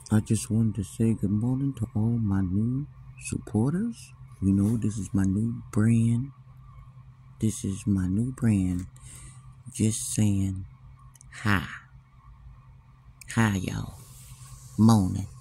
I just wanted to say good morning to all my new supporters. You know, this is my new brand. This is my new brand. Just saying hi. Hi, y'all. Morning.